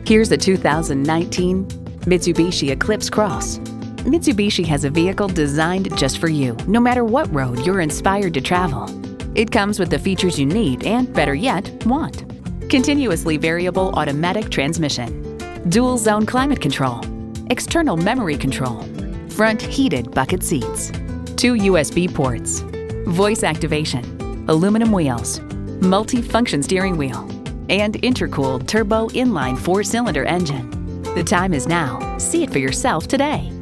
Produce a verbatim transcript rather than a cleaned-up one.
Here's a two thousand nineteen Mitsubishi Eclipse Cross. Mitsubishi has a vehicle designed just for you, no matter what road you're inspired to travel. It comes with the features you need and, better yet, want. Continuously variable automatic transmission, dual zone climate control, external memory control, front heated bucket seats, two U S B ports, voice activation, aluminum wheels, multi-function steering wheel, and intercooled turbo inline four-cylinder engine. The time is now. See it for yourself today.